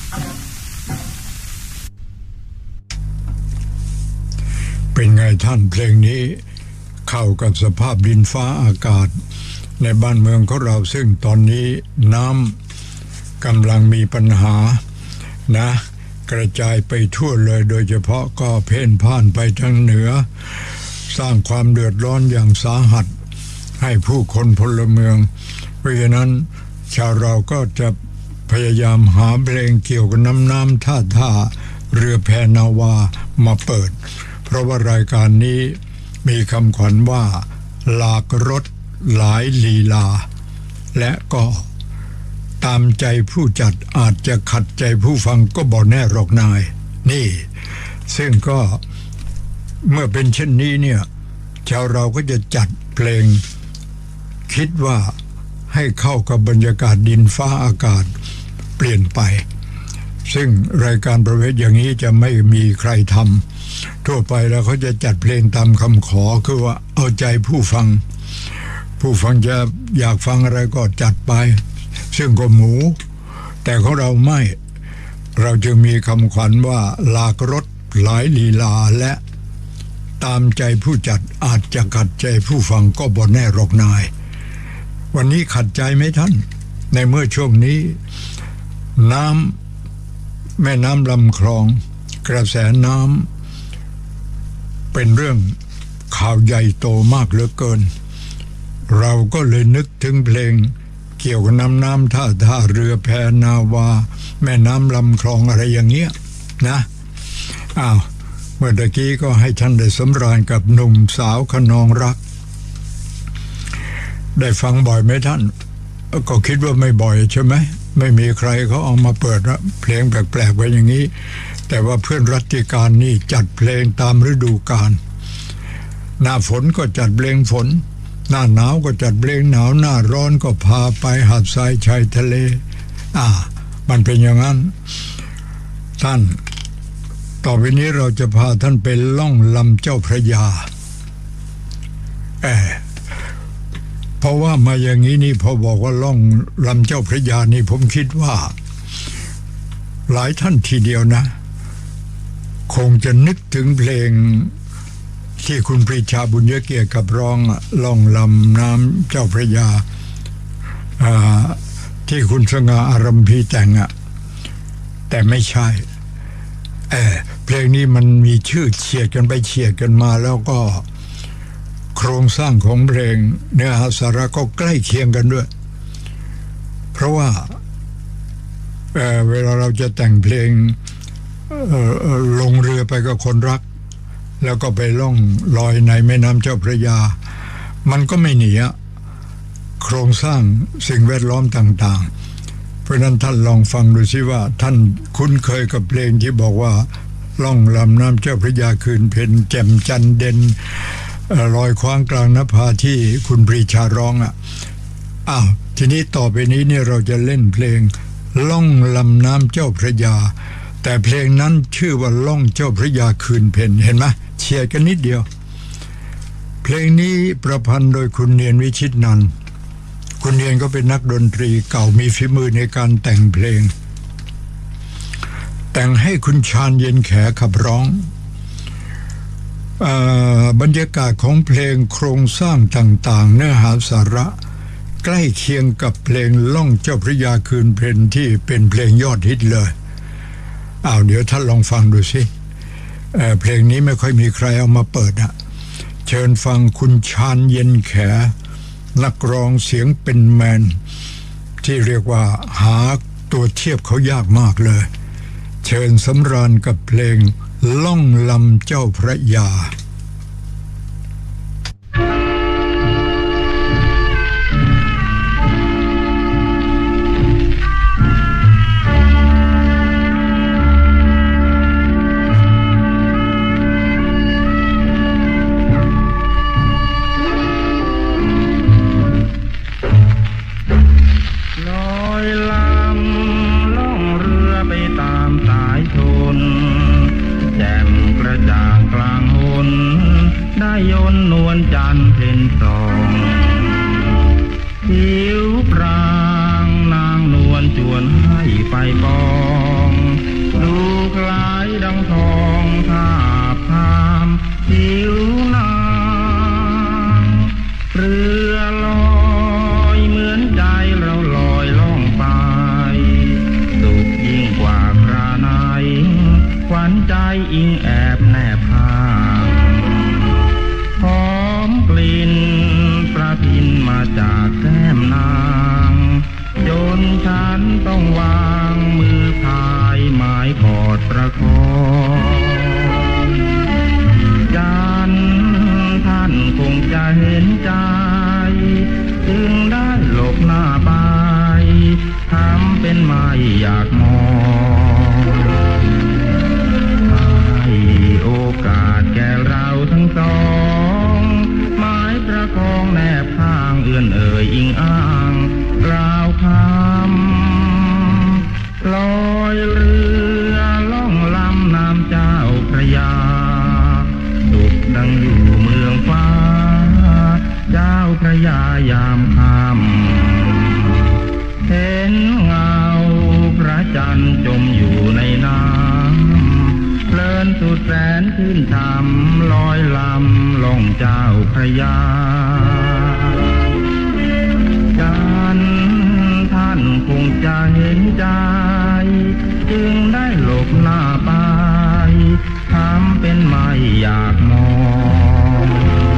E: เป็นไงท่านเพลงนี้เข้ากับสภาพดินฟ้าอากาศในบ้านเมืองของเราซึ่งตอนนี้น้ำกำลังมีปัญหานะกระจายไปทั่วเลยโดยเฉพาะก็เพ่นพ่านไปทางเหนือสร้างความเดือดร้อนอย่างสาหัสให้ผู้คนพลเมืองเพราะฉะนั้นชาวเราก็จะพยายามหาเพลงเกี่ยวกับน้ำท่าเรือแพนาวามาเปิดเพราะว่ารายการนี้มีคำขวัญว่าหลากรสหลายลีลาและก็ตามใจผู้จัดอาจจะขัดใจผู้ฟังก็บ่แน่หรอกนายนี่ซึ่งก็เมื่อเป็นเช่นนี้เนี่ยชาวเราก็จะจัดเพลงคิดว่าให้เข้ากับบรรยากาศดินฟ้าอากาศเปลี่ยนไปซึ่งรายการประเภทอย่างนี้จะไม่มีใครทำทั่วไปแล้วเขาจะจัดเพลงตามคำขอคือว่าเอาใจผู้ฟังจะอยากฟังอะไรก็จัดไปซึ่งก็หมูแต่ของเราไม่เราจึงมีคำขวัญว่าหลากรสหลายลีลาและตามใจผู้จัดอาจจะขัดใจผู้ฟังก็บ่แน่หรอกนายวันนี้ขัดใจไหมท่านในเมื่อช่วงนี้แม่น้ำลำคลองกระแสน้ำเป็นเรื่องข่าวใหญ่โตมากเหลือเกินเราก็เลยนึกถึงเพลงเกี่ยวกับน้ำท่าเรือแพนาวาแม่น้ำลำคลองอะไรอย่างเงี้ยนะเมื่อตะกี้ก็ให้ท่านได้สำราญกับหนุ่มสาวขนองรักได้ฟังบ่อยไหมท่านก็คิดว่าไม่บ่อยใช่ไหมไม่มีใครเขาเอามาเปิดเพลงแปลกๆไว้อย่างนี้แต่ว่าเพื่อนรัติการนี่จัดเพลงตามฤดูกาลหน้าฝนก็จัดเพลงฝนหน้าหนาวก็จัดเพลงหนาวหน้าร้อนก็พาไปหาดทรายชายทะเลมันเป็นอย่างนั้นท่านต่อไปนี้เราจะพาท่านไปล่องลำเจ้าพระยาเพราะว่ามาอย่างนี้นี่พอบอกว่าล่องลำเจ้าพระยานี่ผมคิดว่าหลายท่านทีเดียวนะคงจะนึกถึงเพลงที่คุณปรีชาบุญยเกียรติกับร้องล่องลำน้ำเจ้าพระยาที่คุณสง่าอารัมพีแต่งแต่ไม่ใช่เพลงนี้มันมีชื่อเฉียดกันไปเฉียดกันมาแล้วก็โครงสร้างของเพลงเนื้อหาสาระก็ใกล้เคียงกันด้วยเพราะว่าเวลาเราจะแต่งเพลงลงเรือไปกับคนรักแล้วก็ไปล่องลอยในแม่น้ำเจ้าพระยามันก็ไม่หนีโครงสร้างสิ่งแวดล้อมต่างๆเพราะนั้นท่านลองฟังดูสิว่าท่านคุ้นเคยกับเพลงที่บอกว่าล่องลำน้ำเจ้าพระยาคืนเพ็ญแจ่มจันทร์เด่นลอยคว้างกลางนภาที่คุณปรีชาร้องทีนี้ต่อไปนี้เนี่ยเราจะเล่นเพลงล่องลำน้ำเจ้าพระยาแต่เพลงนั้นชื่อว่าล่องเจ้าพระยาคืนเพ็ญเห็นไหมเฉียดกันนิดเดียวเพลงนี้ประพันธ์โดยคุณเนียนวิชิตนันท์คุณเนียนก็เป็นนักดนตรีเก่ามีฝีมือในการแต่งเพลงแต่งให้คุณชาญเย็นแขขับร้องบรรยากาศของเพลงโครงสร้างต่างๆเนื้อหาสาระใกล้เคียงกับเพลงล่องเจ้าพระยาคืนเพ็ญที่เป็นเพลงยอดฮิตเลยเดี๋ยวท่านลองฟังดูสิเพลงนี้ไม่ค่อยมีใครเอามาเปิดเชิญฟังคุณชาญเย็นแขนักร้องเสียงเป็นแมนที่เรียกว่าหาตัวเทียบเขายากมากเลยเชิญสำราญกับเพลงล่องลำเจ้าพระยา
H: ยนนวลจันทร์เพ็ญส่องผิวปรางนางนวลจวนให้ไปปองดูคล้ายดังทองทาบทามผิวนางเรือลอยเหมือนใจเราลอยล่องไปสุขยิ่งกว่าคราไหนขวัญใจอิงแอบแนบพากลิ่นประทินมาจากแก้มนางจนฉันต้องวางมือพายไม้กอดประคองจันท่านคงจะเห็นใจจึงได้หลบหน้าไปทำเป็นไม่อยากมองให้โอกาสแก่เราทั้งสองประคองแนบข้างเอื้อนเอ่ยอิงอ้างกล่าวคำลอยเรือล่องลำน้ำเจ้าพระยาสุขดังอยู่เมืองฟ้าเจ้าพระยายามค่ำเห็นเงาพระจันทร์จมอยู่ในน้ำเพลินสุดแสนชื่นช่ำลอยลำล่องเจ้าพระยาจันท่านคงจะเห็นใจจึงได้หลบหน้าไปทำเป็นไม่อยากมอง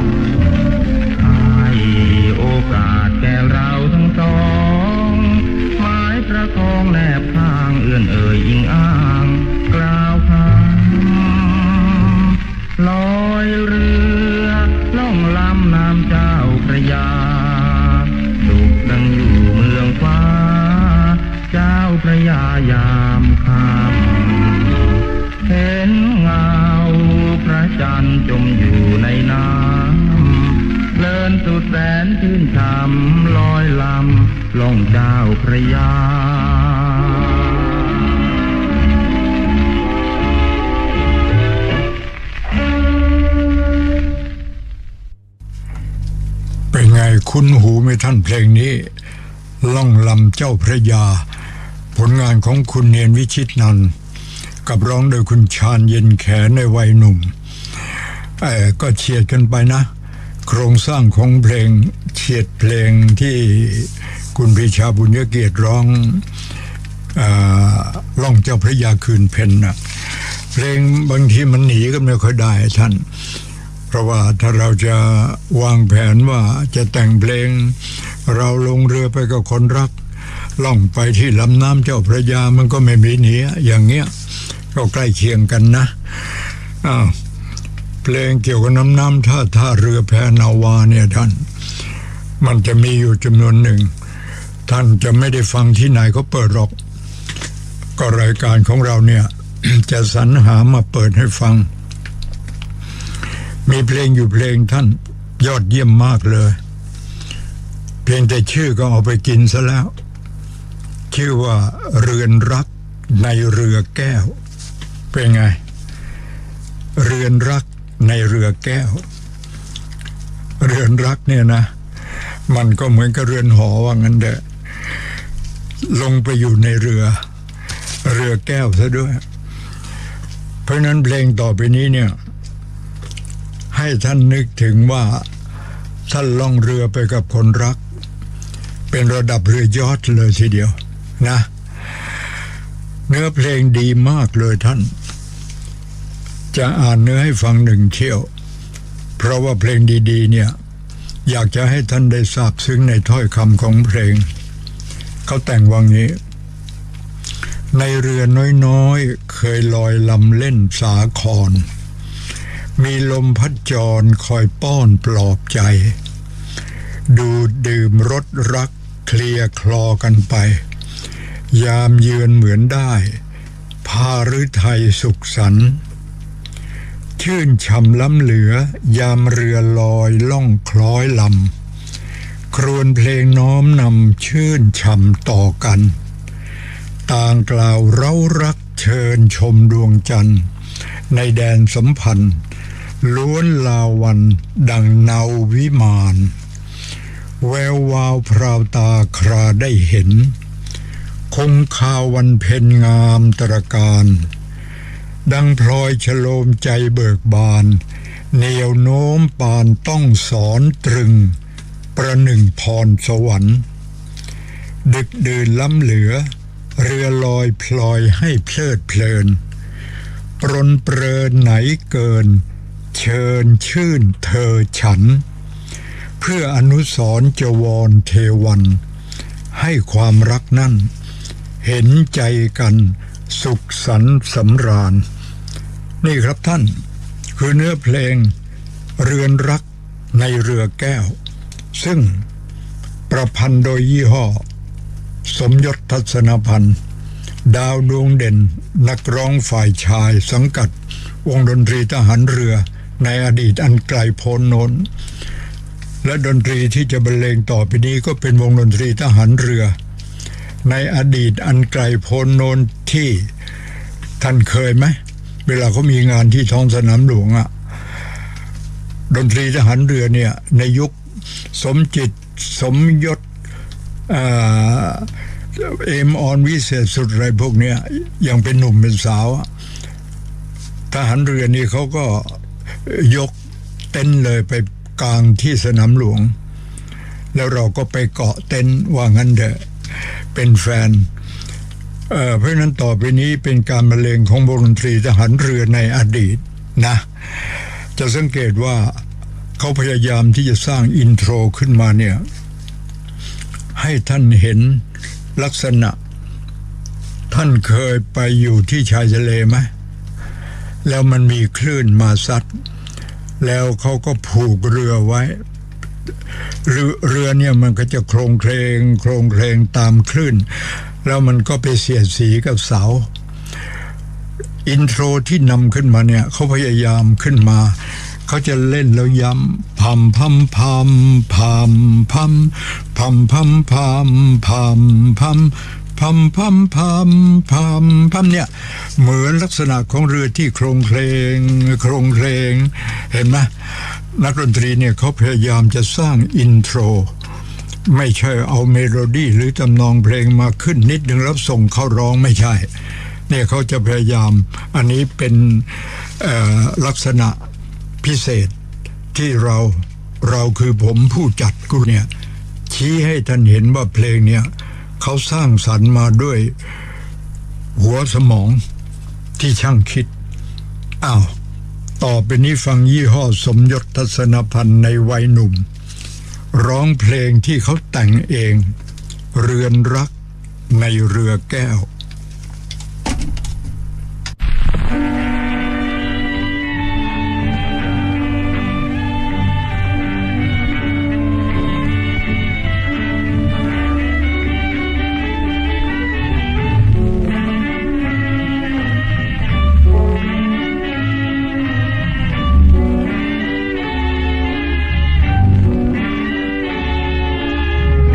H: ให้โอกาสแก่เราทั้งสองไม้ประคองแนบข้างเอื้อนเอ่ยอิงอ้างกล่าวคำลอยเรือล่องลำน้ำเจ้าพระยาสุขดังอยู่เมืองฟ้าเจ้าพระยายามค่ำเห็นเงาพระจันทร์จมอยู่ในน้ำเพลินสุดแสนชื่นช่ำลอยลำล่องเจ้าพระยา
E: เป็นไงคุ้นหูไหมท่านเพลงนี้ล่องลำเจ้าพระยาผลงานของคุณเนียนวิชิตนันท์กับร้องโดยคุณชาญเย็นแขในวัยหนุ่มก็เฉียดกันไปนะโครงสร้างของเพลงเฉียดเพลงที่คุณปรีชาบุญยเกียรติร้องล่องเจ้าพระยาคืนเพ็ญนะเพลงบางทีมันหนีก็ไม่ค่อยได้ท่านเพราะว่าถ้าเราจะวางแผนว่าจะแต่งเพลงเราลงเรือไปกับคนรักล่องไปที่ลำน้ำเจ้าพระยามันก็ไม่มีหนีอย่างเงี้ยก็ใกล้เคียงกันนะเพลงเกี่ยวกับน้ำท่าเรือแพนาวาเนี่ยท่านมันจะมีอยู่จำนวนหนึ่งท่านจะไม่ได้ฟังที่ไหนก็เปิดหรอกก็รายการของเราเนี่ย จะสรรหามาเปิดให้ฟังมีเพลงอยู่เพลงท่านยอดเยี่ยมมากเลยเพพียงแต่ชื่อก็เอาไปกินซะแล้วชื่อว่าเรือนรักในเรือแก้วเป็นไงเรือนรักในเรือแก้วเรือนรักเนี่ยนะมันก็เหมือนกับเรือนหอว่างั้นเด้อลงไปอยู่ในเรือแก้วซะด้วยเพราะนั้นเพลงต่อไปนี้เนี่ยให้ท่านนึกถึงว่าท่านล่องเรือไปกับคนรักเป็นระดับเรือยอชต์เลยทีเดียวนะเนื้อเพลงดีมากเลยท่านจะอ่านเนื้อให้ฟังหนึ่งเที่ยวเพราะว่าเพลงดีๆเนี่ยอยากจะให้ท่านได้ทราบซึ้งในถ้อยคำของเพลงเขาแต่งว่างี้ในเรือน้อยๆเคยลอยลำเล่นสาครมีลมพัดจรคอยป้อนปลอบใจดูดื่มรสรักเคลียคลอกันไปยามเยือนเหมือนได้พาฤทัยสุขสันต์ชื่นช่ำล้ำเหลือยามเรือลอยล่องคล้อยลำครวญเพลงน้อมนำชื่นช่ำต่อกันต่างกล่าวเร้ารักเชิญชมดวงจันทร์ในแดนสัมพันธ์ล้วนลาวันดังเนาวิมานแวววาวพราวตาคราได้เห็นคงคาวันเพ็ญงามตระการดังพลอยฉโลมใจเบิกบานเหนียวโน้มปานต้องสอนตรึงประหนึ่งพรสวรรค์ดึกดื่นล้ำเหลือเรือลอยพลอยให้เพลิดเพลินปรนเปรอไหนเกินเชิญชื่นเธอฉันเพื่ออนุสรณ์จวรเทวันให้ความรักนั่นเห็นใจกันสุขสันต์สำราญนี่ครับท่านคือเนื้อเพลงเรือนรักในเรือแก้วซึ่งประพันธ์โดยยี่ห้อสมยศทัศนพันธ์ดาวดวงเด่นนักร้องฝ่ายชายสังกัดวงดนตรีทหารเรือในอดีตอันไกลโพ้นโน้นและดนตรีที่จะบรรเลงต่อไปนี้ก็เป็นวงดนตรีทหารเรือในอดีตอันไกลโพ้นโน้นที่ท่านเคยไหมเวลาเขามีงานที่ท้องสนามหลวงอะดนตรีทหารเรือเนี่ยในยุคสมจิตสมยศเอมออนวิเศษสุดอะไรพวกเนี้ยยังเป็นหนุ่มเป็นสาวทหารเรือนี่เขาก็ยกเต็นท์เลยไปกลางที่สนามหลวงแล้วเราก็ไปเกาะเต็นท์ว่างั้นเถอะเป็นแฟนเพราะนั้นต่อไปนี้เป็นการบรรเลงของวงดนตรีทหารเรือในอดีตนะจะสังเกตว่าเขาพยายามที่จะสร้างอินโทรขึ้นมาเนี่ยให้ท่านเห็นลักษณะท่านเคยไปอยู่ที่ชายทะเลไหมแล้วมันมีคลื่นมาซัดแล้วเขาก็ผูกเรือไว้เรือเนี่ยมันก็จะโครงเคลงตามคลื่นแล้วมันก็ไปเสียดสีกับเสาอินโทรที่นำขึ้นมาเนี่ยเขาพยายามขึ้นมาเขาจะเล่นแล้วย้ำพัมพัมพัมพัมพัมพัมพัมพัมพัมพัมพัมพัมพัมพัมพัมเนี่ยเหมือนลักษณะของเรือที่โครงเคลงเห็นไหมนักดนตรีเนี่ยเขาพยายามจะสร้างอินโทรไม่ใช่เอาเมโลดี้หรือทำนองเพลงมาขึ้นนิดนึงแล้วส่งเข้าร้องไม่ใช่เนี่ยเขาจะพยายามอันนี้เป็นลักษณะพิเศษที่เราคือผมผู้จัดกูเนี่ยชี้ให้ท่านเห็นว่าเพลงเนี่ยเขาสร้างสรรค์มาด้วยหัวสมองที่ช่างคิดต่อไปนี้ฟังยี่ห้อสมยศทัศนพันธ์ในวัยหนุ่มร้องเพลงที่เขาแต่งเองเรือนรักในเรือแก้ว
H: เ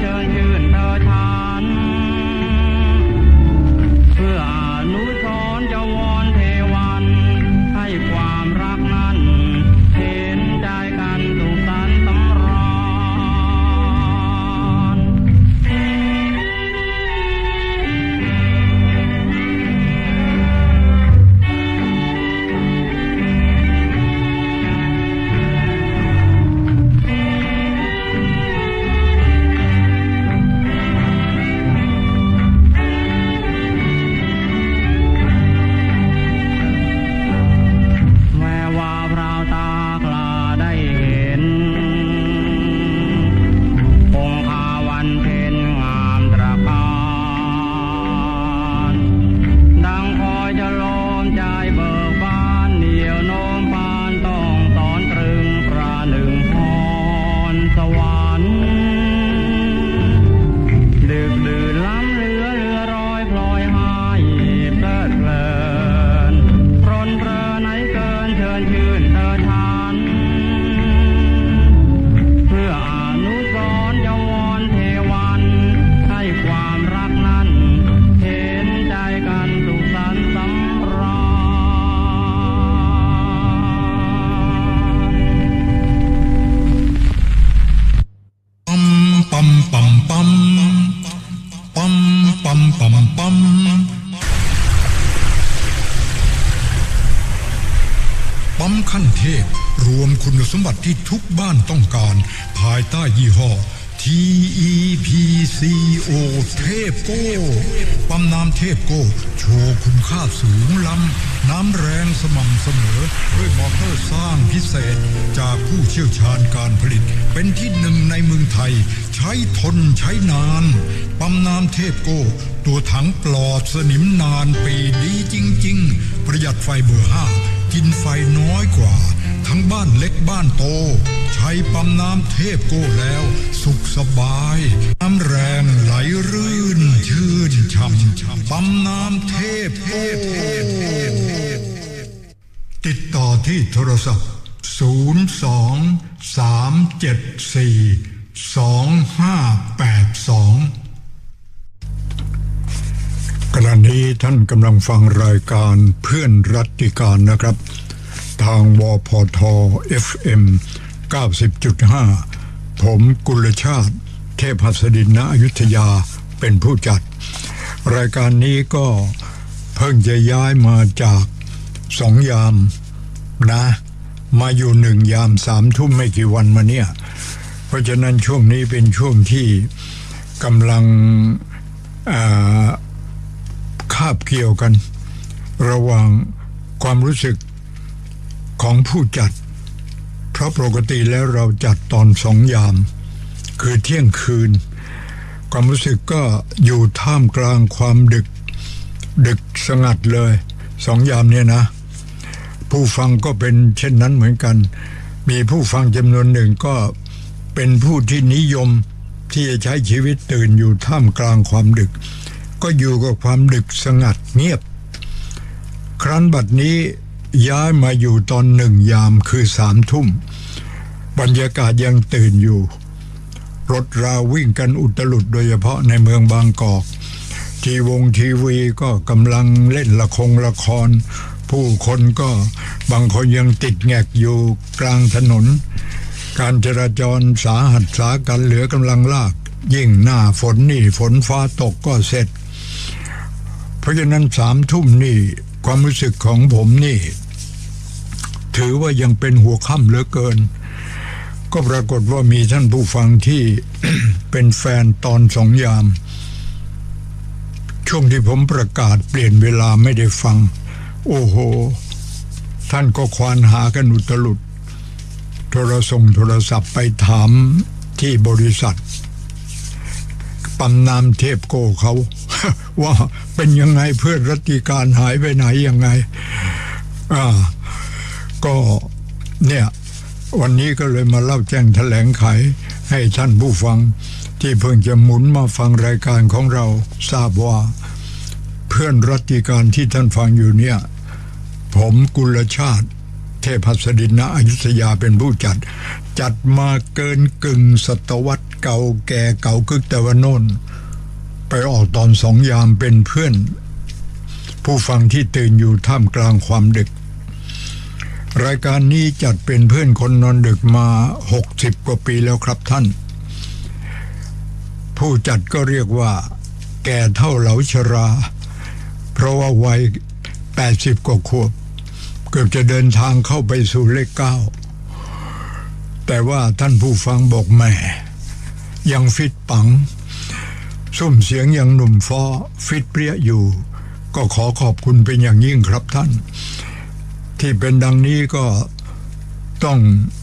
H: เชิญชื่นเธอฉันเพื่ออนุสรณ์จะวอนเทวันให้ความรักนั้นเห็นใจกันสุขสันต์สำราญ
E: ปั๊มขั้นเทพรวมคุณสมบัติที่ทุกบ้านต้องการภายใต้ยี่ห้อ TEPCO เทพโก้ปั๊มน้ำเทพโก้โชว์คุณค่าสูงล้ำน้ำแรงสม่ำเสมอด้วยมอเตอร์สร้างพิเศษจากผู้เชี่ยวชาญการผลิตเป็นที่หนึ่งในเมืองไทยใช้ทนใช้นานปั๊มน้ำเทพโก้ตัวถังปลอดสนิมนานปีดีจริงๆประหยัดไฟเบอร์ 5กินไฟน้อยกว่าทั้งบ้านเล็กบ้านโตใช้ปั๊มน้ำเทพโก้แล้วสุขสบายน้ำแรงไหลรื่นชื่นช่ำปั๊มน้ำเทพโก้ติดต่อที่โทรศัพท์02-374-2582ขณะนี้ท่านกำลังฟังรายการเพื่อนรัตติการนะครับทางวพท FM 90.5 ผมกุลชาติเทพหัสดินณอยุธยาเป็นผู้จัดรายการนี้ก็เพิ่งจะย้ายมาจาก2 ยามนะมาอยู่1 ยาม 3 ทุ่มไม่กี่วันมาเนี่ยเพราะฉะนั้นช่วงนี้เป็นช่วงที่กำลังคาบเกี่ยวกันระหว่างความรู้สึกของผู้จัดเพราะปกติแล้วเราจัดตอน2 ยามคือเที่ยงคืนความรู้สึกก็อยู่ท่ามกลางความดึกสงัดเลย2 ยามเนี่ยนะผู้ฟังก็เป็นเช่นนั้นเหมือนกันมีผู้ฟังจำนวนหนึ่งก็เป็นผู้ที่นิยมที่จะใช้ชีวิตตื่นอยู่ท่ามกลางความดึกก็อยู่กับความดึกสงัดเงียบครั้นบัดนี้ย้ายมาอยู่ตอน1 ยามคือ3 ทุ่มบรรยากาศยังตื่นอยู่รถราวิ่งกันอุตลุดโดยเฉพาะในเมืองบางกอกทีวีก็กำลังเล่นละครผู้คนก็บางคนยังติดแงกอยู่กลางถนนการจราจรสาหัสสากันเหลือกำลังลากยิ่งหน้าฝนนี่ฝนฟ้าตกก็เสร็จเพราะฉะนั้น3 ทุ่มนี่ความรู้สึกของผมนี่ถือว่ายังเป็นหัวค่ำเหลือเกินก็ปรากฏว่ามีท่านผู้ฟังที่ เป็นแฟนตอน2 ยามช่วงที่ผมประกาศเปลี่ยนเวลาไม่ได้ฟังโอ้โหท่านก็ควานหากันอุตลุดโทรศัพท์ไปถามที่บริษัทปั๊มน้ำเทพโก้เขา ว่าเป็นยังไงเพื่อนรัตติการหายไปไหนยังไงก็เนี่ยวันนี้ก็เลยมาเล่าแจ้งแถลงไขให้ท่านผู้ฟังที่เพิ่งจะหมุนมาฟังรายการของเราทราบว่าเพื่อนรัตติการที่ท่านฟังอยู่เนี่ยผมกุลชาติเทพหัสดินณอยุธยาเป็นผู้จัดมาเกินกึ่งศตวรรษเก่าแก่เก่ากึกแต่ว่าโน่นไปออกตอน2 ยามเป็นเพื่อนผู้ฟังที่ตื่นอยู่ท่ามกลางความดึกรายการนี้จัดเป็นเพื่อนคนนอนดึกมา60 กว่าปีแล้วครับท่านผู้จัดก็เรียกว่าแก่เท่าเหลาชราเพราะว่าวัย80 กว่าขวบเกือบจะเดินทางเข้าไปสู่เลข 9แต่ว่าท่านผู้ฟังบอกแหมยังฟิตปังซุ้มเสียงยังหนุ่มฟ้อฟิตเปรี้ยอยู่ก็ขอขอบคุณเป็นอย่างยิ่งครับท่านที่เป็นดังนี้ก็ต้อง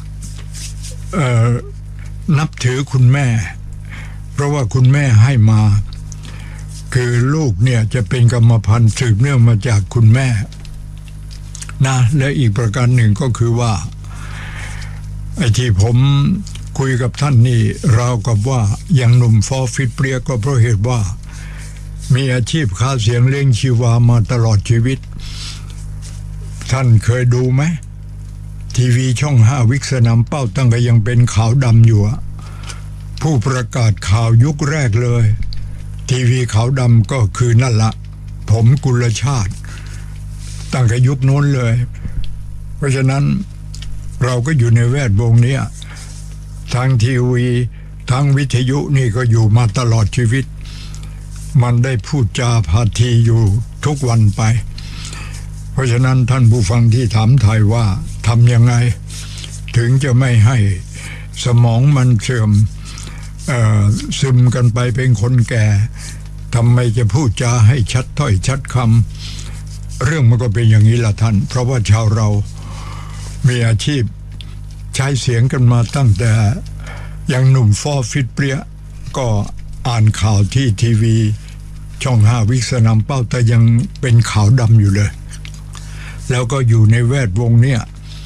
E: นับถือคุณแม่เพราะว่าคุณแม่ให้มาคือลูกเนี่ยจะเป็นกรรมพันธุ์สืบเนื่องมาจากคุณแม่นะและอีกประการหนึ่งก็คือว่าไอ้ที่ผมคุยกับท่านนี่ราวกับว่ายังหนุ่มฟอฟิตเปรี้ยก็เพราะเหตุว่ามีอาชีพค้าเสียงเลี้ยงชีวามาตลอดชีวิตท่านเคยดูไหมทีวีช่อง5วิกสนามเป้าตั้งแต่ยังเป็นขาวดำอยู่ผู้ประกาศข่าวยุคแรกเลยทีวีขาวดำก็คือนั่นละผมกุลชาติตั้งแต่ยุคโน้นเลยเพราะฉะนั้นเราก็อยู่ในแวดวงนี้ทางทีวีทางวิทยุนี่ก็อยู่มาตลอดชีวิตมันได้พูดจาพาทีอยู่ทุกวันไปเพราะฉะนั้นท่านผู้ฟังที่ถามไทยว่าทำยังไงถึงจะไม่ให้สมองมันเสื่อมซึมกันไปเป็นคนแก่ทำไมจะพูดจาให้ชัดถ้อยชัดคำเรื่องมันก็เป็นอย่างนี้ล่ะท่านเพราะว่าชาวเรามีอาชีพใช้เสียงกันมาตั้งแต่ยังหนุ่มฟอฟิตเปรี้ยก็อ่านข่าวที่ทีวีช่อง5วิกสนามเป้าแต่ยังเป็นขาวดำอยู่เลยแล้วก็อยู่ในแวดวงเนี่ย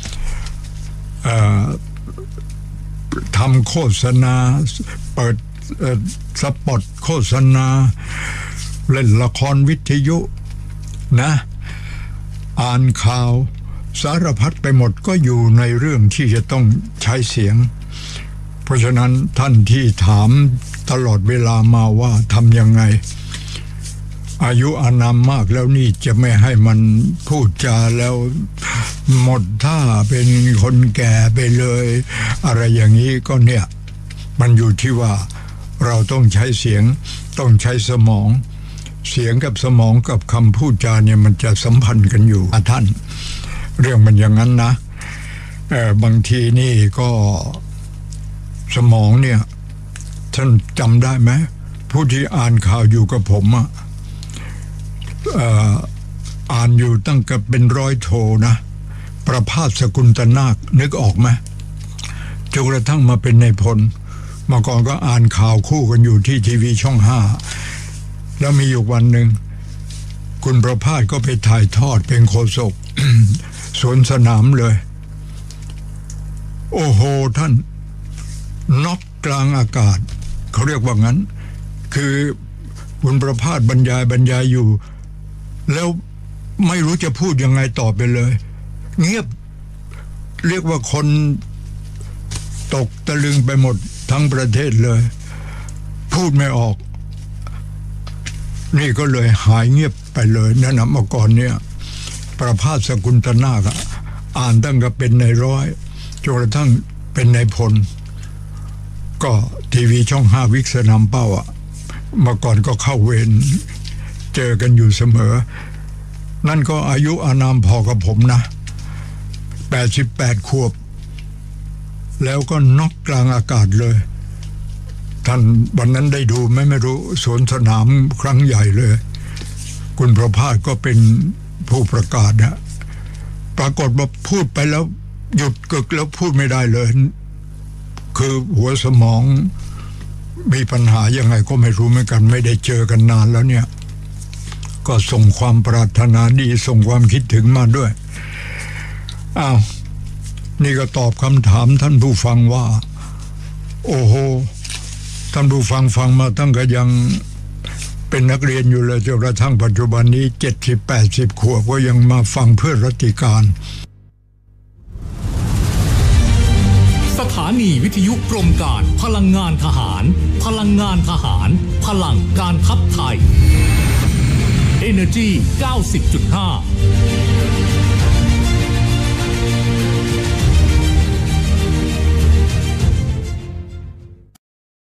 E: ทำโฆษณาเปิดสปอตโฆษณาเล่นละครวิทยุนะอ่านข่าวสารพัดไปหมดก็อยู่ในเรื่องที่จะต้องใช้เสียงเพราะฉะนั้นท่านที่ถามตลอดเวลามาว่าทำยังไงอายุอานามมากแล้วนี่จะไม่ให้มันพูดจาแล้วหมดท่าเป็นคนแก่ไปเลยอะไรอย่างนี้ก็เนี่ยมันอยู่ที่ว่าเราต้องใช้เสียงต้องใช้สมองเสียงกับสมองกับคำพูดจาเนี่ยมันจะสัมพันธ์กันอยู่ท่านเรื่องมันอย่างนั้นนะบางทีนี่ก็สมองเนี่ยท่านจำได้ไหมผู้ที่อ่านข่าวอยู่กับผมอ่านอยู่ตั้งแต่เป็น100 โทนะประภาสสกุลตนาคนึกออกไหมจนกระทั่งมาเป็นนายพลมาก่อนก็อ่านข่าวคู่กันอยู่ที่ทีวีช่อง5แล้วมีอยู่วันหนึ่งคุณประภาสก็ไปถ่ายทอดเป็นโฆษก สวนสนามเลยโอ้โหท่านน็อกกลางอากาศเขาเรียกว่างั้นคือคุณประภาสบรรยายอยู่แล้วไม่รู้จะพูดยังไงต่อไปเลยเงียบเรียกว่าคนตกตะลึงไปหมดทั้งประเทศเลยพูดไม่ออกนี่ก็เลยหายเงียบไปเลยนั่นนะเมื่อก่อนเนี่ยประภาสสกุลตนาคอ่านตั้งแต่เป็นนายร้อยจนกระทั่งเป็นนายพลก็ทีวีช่อง5วิกสนามเป้าเมื่อก่อนก็เข้าเวรเจอกันอยู่เสมอนั่นก็อายุอานามพอกับผมนะ88 ขวบแล้วก็น็อกกลางอากาศเลยท่านวันนั้นได้ดูไหมไม่รู้สวนสนามครั้งใหญ่เลยคุณประภาสก็เป็นผู้ประกาศนะปรากฏว่าพูดไปแล้วหยุดกึกแล้วพูดไม่ได้เลยคือหัวสมองมีปัญหายังไงก็ไม่รู้เหมือนกันไม่ได้เจอกันนานแล้วเนี่ยก็ส่งความปรารถนาดีส่งความคิดถึงมาด้วยอ้าวนี่ก็ตอบคำถามท่านผู้ฟังว่าโอ้โหท่านผู้ฟังมาตั้งแต่ยังเป็นนักเรียนอยู่เลยจนกระทั่งปัจจุบันนี้70-80 ขวบก็ยังมาฟังเพื่อรัติการ
A: สถานีวิทยุกรมการพลังงานทหารพลังงานทหารพลังการทัพไทย Energy 90.5